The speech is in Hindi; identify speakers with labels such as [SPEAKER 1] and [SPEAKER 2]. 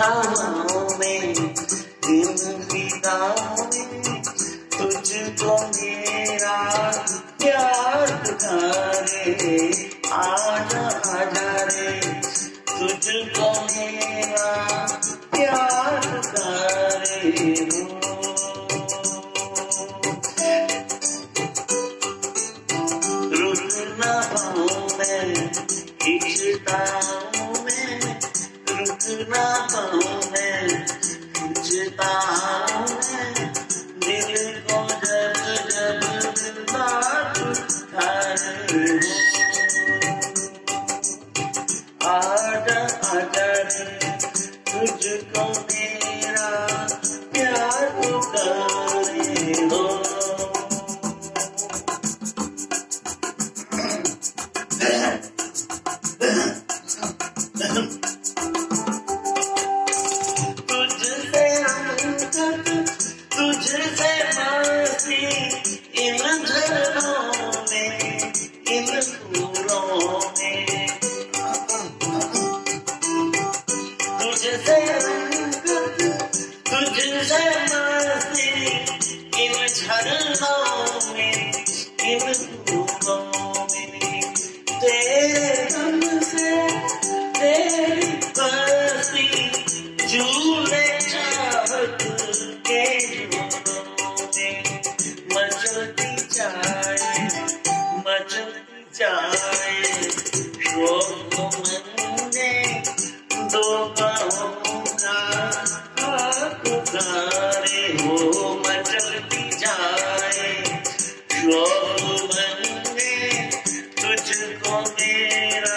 [SPEAKER 1] हवाओं में, दिन फिजाओं में तुझको मेरा प्यार पुकारे। आजा आजा रे, तुझको मेरा प्यार पुकारे। रुक ना पाऊं मैं खिंचता हूँ मैं, रुक ना पाऊं मैं खिंचता हूँ मैं, दिल को जब जब बात उठाए। आजा आजा रे, तुझको मेरा प्यार पुकारे हो। तुझसे अंगत, तुझसे मस्ती, इन झरनों में, इन फूलों में। तुझसे अंगत, तुझसे मस्ती, इन झरनों में, इन फूलों में। तेरे दम से तेरी बस्ती झूले चाहत के झूलों में। मचलती जाए, मचलती जाए शोक मन में, दो बाहों का हाथ उतारे हो। मचलती जाए शोक मन में, तुझको मेरा